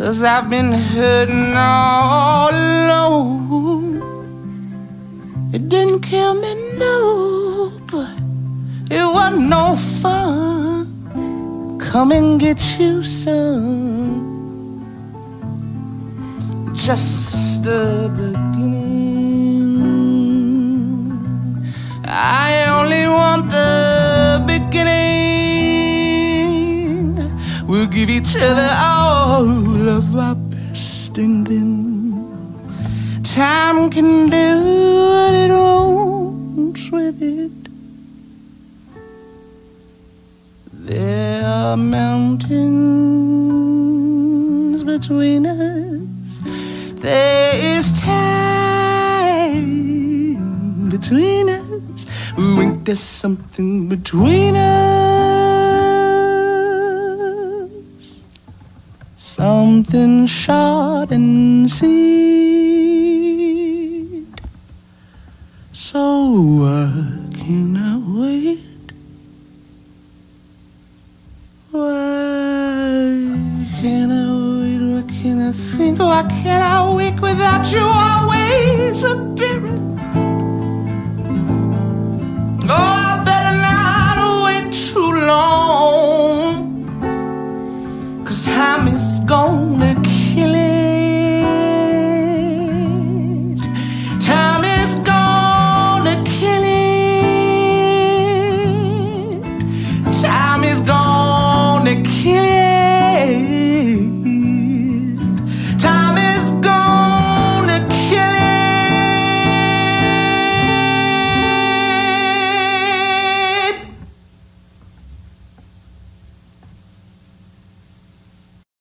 'cause I've been hurting all alone. It didn't kill me, no, but it wasn't no fun. Come and get you some. Just the beginning. I only want the beginning. We'll give each other all of our best, and then time can do what it wants with it. There are mountains between us. There is time between us. Ain't there something between us? Something short and sweet. So why can I wait? Why can't I wait? Why can't I think? Why can't I wake without you always?